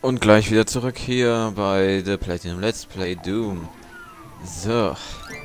Und gleich wieder zurück hier bei The Platinum Let's Play Doom. So.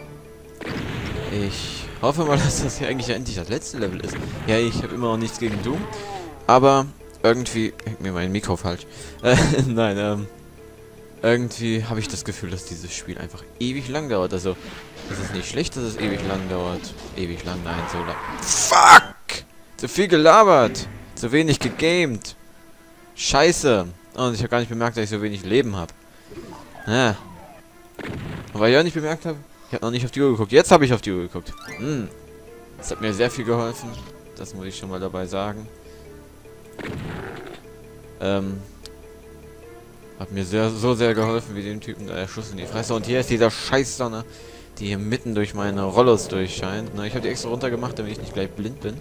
Ich hoffe mal, dass das hier eigentlich endlich das letzte Level ist. Ja, ich habe immer noch nichts gegen Doom. Aber irgendwie... Hängt mir mein Mikro falsch. Nein, irgendwie habe ich das Gefühl, dass dieses Spiel einfach ewig lang dauert. Also, es ist nicht schlecht, dass es ewig lang dauert. Ewig lang, nein, so lang. Fuck! Zu viel gelabert! Zu wenig gegamed! Scheiße! Und ich habe gar nicht bemerkt, dass ich so wenig Leben habe. Ja. Und weil ich auch nicht bemerkt habe, ich habe noch nicht auf die Uhr geguckt. Jetzt habe ich auf die Uhr geguckt. Das hat mir sehr viel geholfen. Das muss ich schon mal dabei sagen. Hat mir so sehr geholfen, wie dem Typen der Schuss in die Fresse. Und hier ist dieser Scheißsonne, die hier mitten durch meine Rollos durchscheint. Na, ich habe die extra runtergemacht, damit ich nicht gleich blind bin.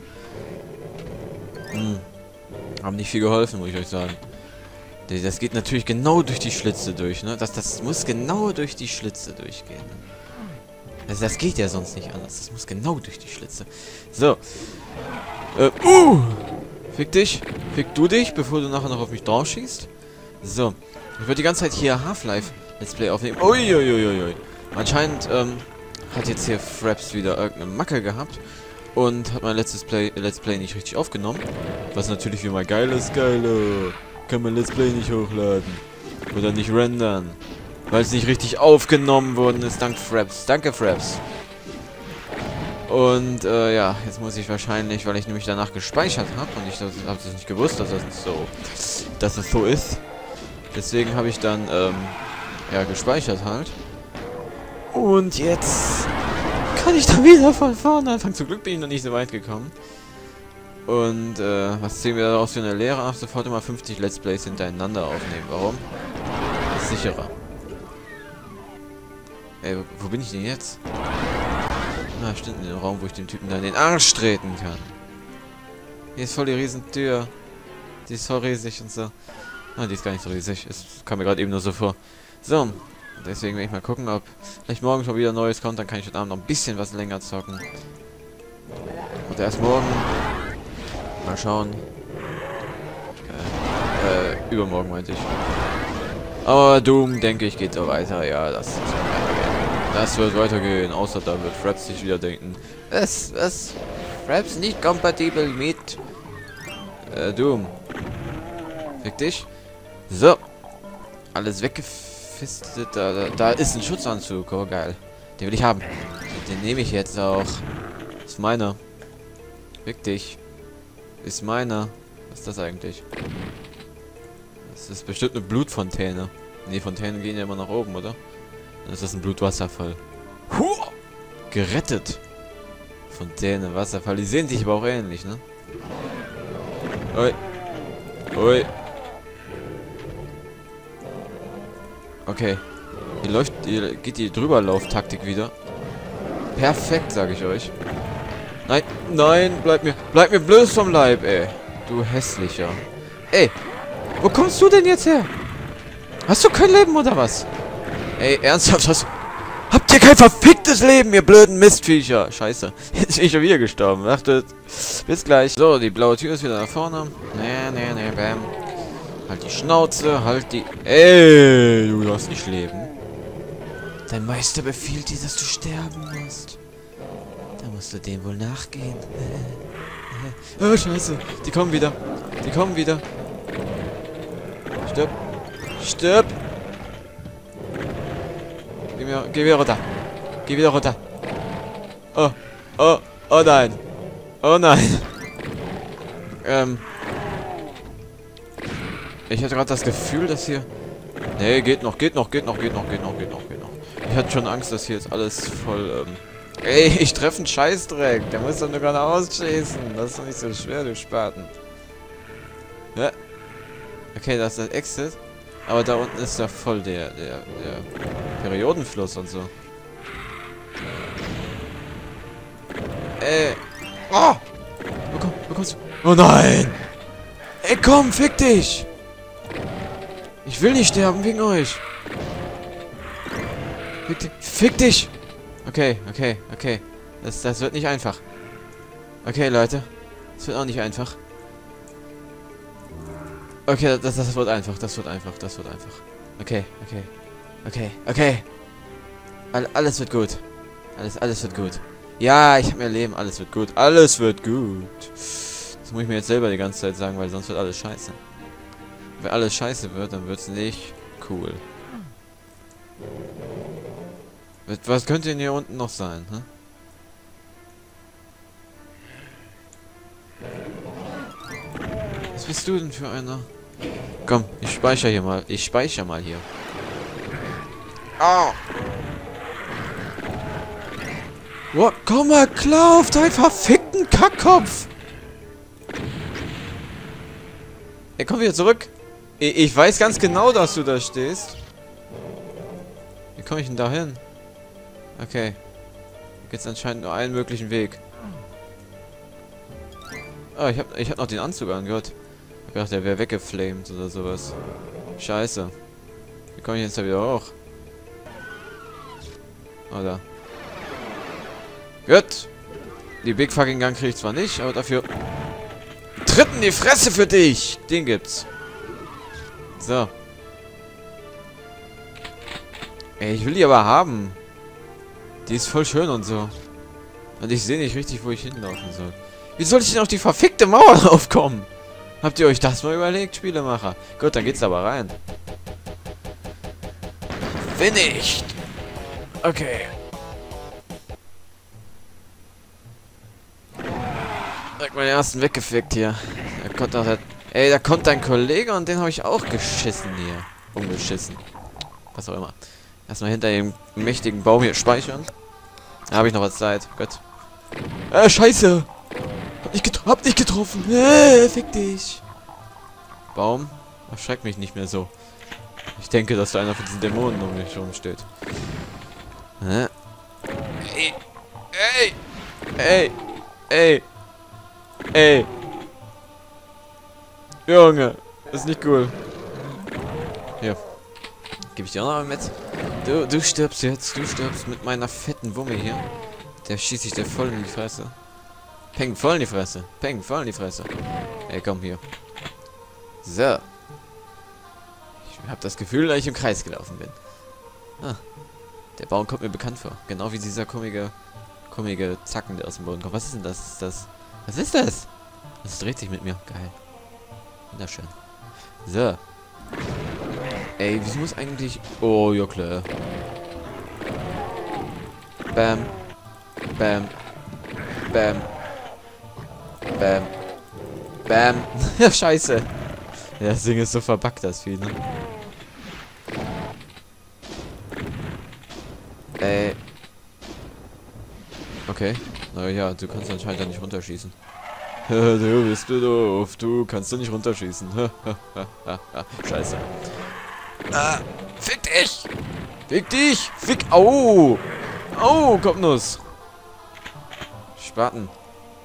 Haben nicht viel geholfen, muss ich euch sagen. Das geht natürlich genau durch die Schlitze durch, ne? Das muss genau durch die Schlitze durchgehen. Also das geht ja sonst nicht anders. Das muss genau durch die Schlitze. So. Fick dich. Fick du dich, bevor du nachher noch auf mich drauf schießt. So. Ich würde die ganze Zeit hier Half-Life Let's Play aufnehmen. Uiuiuiui. Anscheinend, hat jetzt hier Fraps wieder irgendeine Macke gehabt. Und hat mein Let's Play nicht richtig aufgenommen. Was natürlich wie immer geil ist. Kann man Let's Play nicht hochladen. Oder nicht rendern. Weil es nicht richtig aufgenommen worden ist. Dank Fraps. Danke, Fraps. Und, ja, jetzt muss ich wahrscheinlich, weil ich nämlich danach gespeichert habe. Und ich habe das nicht gewusst, dass es so ist. Deswegen habe ich dann, ja, gespeichert halt. Und jetzt kann ich da wieder von vorne anfangen. Zum Glück bin ich noch nicht so weit gekommen. Und, was ziehen wir daraus für eine Lehre? Ab sofort immer 50 Let's Plays hintereinander aufnehmen. Warum? Das ist sicherer. Ey, wo bin ich denn jetzt? Na, stimmt, in dem Raum, wo ich dem Typen da in den Arsch treten kann. Hier ist voll die Riesentür. Die ist voll riesig und so. Ah, die ist gar nicht so riesig. Es kam mir gerade eben nur so vor. So, deswegen werde ich mal gucken, ob vielleicht morgen schon wieder Neues kommt. Dann kann ich heute Abend noch ein bisschen was länger zocken. Und erst morgen... Mal schauen. Übermorgen meinte ich. Aber Doom, denke ich, geht so weiter. Ja, das wird weitergehen. Außer da wird Fraps sich wieder denken. Was? Fraps nicht kompatibel mit Doom. Fick dich. So. Alles weggefistet. Da ist ein Schutzanzug. Oh, geil. Den will ich haben. Den nehme ich jetzt auch. Ist meiner. Fick dich. Ist meiner. Was ist das eigentlich? Das ist bestimmt eine Blutfontäne. Ne, Fontänen gehen ja immer nach oben, oder? Dann ist das ein Blutwasserfall. Gerettet. Fontäne, Wasserfall. Die sehen sich aber auch ähnlich, ne? Ui. Ui. Okay. Hier geht die Drüberlauftaktik wieder. Perfekt, sage ich euch. Nein, nein, bleib mir bloß vom Leib, ey. Du hässlicher. Ey, wo kommst du denn jetzt her? Hast du kein Leben oder was? Ey, ernsthaft, habt ihr kein verficktes Leben, ihr blöden Mistviecher? Scheiße, jetzt bin ich schon wieder gestorben. Wartet, bis gleich. So, die blaue Tür ist wieder nach vorne. Nee, bam. Halt die Schnauze, halt die... Ey, du darfst nicht leben. Dein Meister befiehlt dir, dass du sterben musst. Da musst du dem wohl nachgehen. Oh, scheiße. Die kommen wieder. Stirb. Stirb. Geh wieder runter. Geh wieder runter. Oh nein. Oh nein. Ich hatte gerade das Gefühl, dass hier... Nee, geht noch. Ich hatte schon Angst, dass hier jetzt alles voll, Ey, ich treffe einen Scheißdreck. Der muss doch nur geradeaus schießen. Das ist doch nicht so schwer, du Spaten. Ja. Okay, das ist der Exit. Aber da unten ist ja voll der Periodenfluss und so. Ey. Oh! Wo kommst du? Oh nein! Ey, komm, fick dich! Ich will nicht sterben wegen euch. Fick dich! Okay. Das wird nicht einfach. Okay, Leute. Das wird auch nicht einfach. Okay, das wird einfach, das wird einfach, das wird einfach. Okay, okay. Okay, okay. Alles wird gut. Alles wird gut. Ja, ich habe mehr Leben, alles wird gut. Alles wird gut. Das muss ich mir jetzt selber die ganze Zeit sagen, weil sonst wird alles scheiße. Wenn alles scheiße wird, dann wird's nicht cool. Was könnte denn hier unten noch sein, ne? Was bist du denn für einer? Komm, ich speichere hier mal. Ich speichere mal hier. Au! Oh, komm mal klar auf deinen verfickten Kackkopf! Ey, komm wieder zurück. Ich weiß ganz genau, dass du da stehst. Wie komme ich denn da hin? Okay. Da gibt's anscheinend nur einen möglichen Weg. Ah, ich hab noch den Anzug angehört. Ich dachte, der wäre weggeflamed oder sowas. Scheiße. Wie komme ich jetzt da wieder hoch? Oder? Gut. Die Big Fucking Gun kriege ich zwar nicht, aber dafür... Tritt in die Fresse für dich! Den gibt's. So. Ey, ich will die aber haben. Die ist voll schön und so. Und ich sehe nicht richtig, wo ich hinlaufen soll. Wie soll ich denn auf die verfickte Mauer draufkommen? Habt ihr euch das mal überlegt, Spielemacher? Gut, dann geht's aber rein. Finished! Okay. Direkt meinen ersten weggefickt hier. Da kommt noch der... Ey, da kommt dein Kollege und den habe ich auch geschissen hier. Umgeschissen. Was auch immer. Erstmal hinter dem mächtigen Baum hier speichern. Da habe ich noch was Zeit. Gut. Scheiße! Hab nicht getroffen! Fick dich! Baum? Erschreck mich nicht mehr so. Ich denke, dass da einer von diesen Dämonen um mich rumsteht. Ey! Ey! Ey! Ey! Ey! Junge! Das ist nicht cool. Hier. Gebe ich dir auch noch mit? Du stirbst jetzt. Du stirbst mit meiner fetten Wumme hier. Der schießt sich dir voll in die Fresse. Peng, voll in die Fresse. Peng, voll in die Fresse. Ey, komm hier. So. Ich habe das Gefühl, dass ich im Kreis gelaufen bin. Ah. Der Baum kommt mir bekannt vor. Genau wie dieser komische Zacken, der aus dem Boden kommt. Was ist denn das? Was ist das? Das dreht sich mit mir. Geil. Wunderschön. So. Ey, wieso muss eigentlich... Oh, ja klar. Bam. Bam. Bam. Bam. Bam. Ja, scheiße. Ja, das Ding ist so verbuggt, das Vieh, ne? Okay. Naja, du kannst anscheinend da nicht runterschießen. Du bist du doof. Du kannst da nicht runterschießen. Scheiße. Fick dich! Fick dich! Fick... Au! Au, Kopfnuss! Spaten.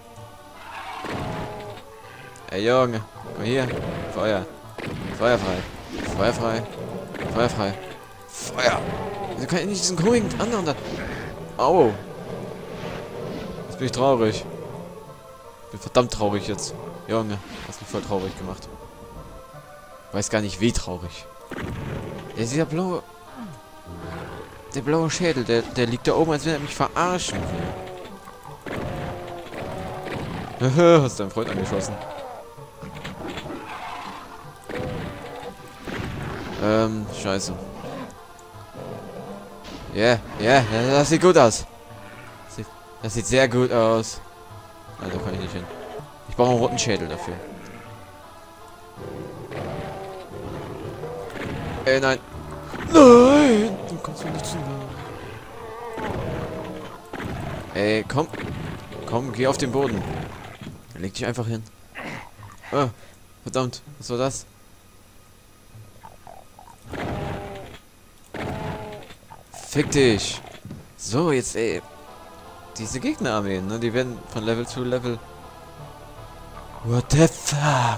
Ey, Junge. Komm hier. Feuer. Feuer frei. Feuer frei. Feuer frei. Feuer! Wieso kann ich nicht diesen komischen anderen da... Au! Jetzt bin ich traurig. Ich bin verdammt traurig jetzt. Junge, hast mich voll traurig gemacht. Ich weiß gar nicht, wie traurig. Dieser blaue... Der blaue Schädel, der liegt da oben, als wenn er mich verarschen will. Hast deinen Freund angeschossen. Scheiße. Ja, yeah, das sieht gut aus. Das sieht sehr gut aus. Also kann ich nicht hin. Ich brauche einen roten Schädel dafür. Nein. Nein! Du kommst mir nicht zu nah. Ey, komm. Komm, geh auf den Boden. Leg dich einfach hin. Oh, verdammt. Was war das? Fick dich. So, jetzt, ey. Diese Gegnerarmeen, ne? Die werden von Level zu Level... What the fuck?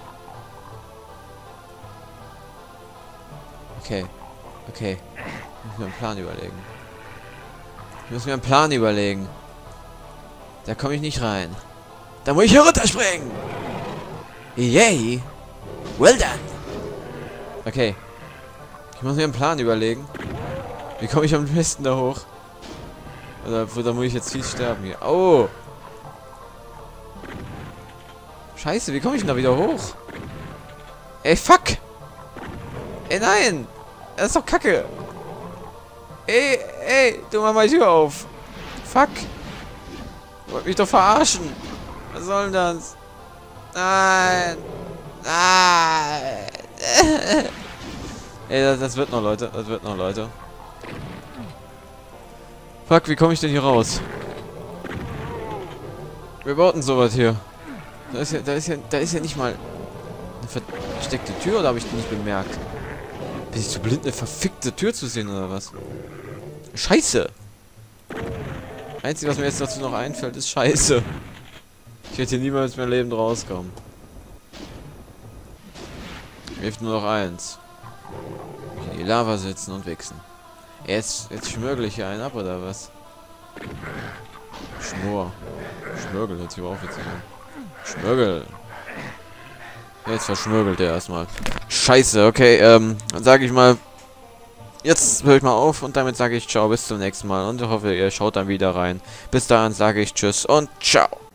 Okay. Okay. Ich muss mir einen Plan überlegen. Ich muss mir einen Plan überlegen. Da komme ich nicht rein. Da muss ich hier runterspringen. Yay. Well done! Okay. Ich muss mir einen Plan überlegen. Wie komme ich am besten da hoch? Oder da muss ich jetzt viel sterben hier. Oh! Scheiße, wie komme ich denn da wieder hoch? Ey, fuck! Ey, nein! Das ist doch Kacke! Ey, du mach mal die Tür auf! Fuck! Du wollt mich doch verarschen! Was soll denn das? Nein! Nein! Ey, das wird noch, Leute. Das wird noch, Leute. Fuck, wie komme ich denn hier raus? Wir bauten sowas hier. Da ist ja nicht mal eine versteckte Tür, oder habe ich die nicht bemerkt? Bin ich zu blind, eine verfickte Tür zu sehen, oder was? Scheiße! Einzige, was mir jetzt dazu noch einfällt, ist Scheiße. Ich werde hier niemals mehr lebend rauskommen. Mir hilft nur noch eins. In die Lava sitzen und wichsen. Jetzt schmörgel ich hier einen ab, oder was? Schmörgel, hört sich aber auf jetzt an. Schmörgel. Jetzt verschmörgelt er erstmal. Scheiße, okay, dann sage ich mal, jetzt höre ich mal auf und damit sage ich ciao, bis zum nächsten Mal und ich hoffe, ihr schaut dann wieder rein. Bis dahin sage ich tschüss und ciao.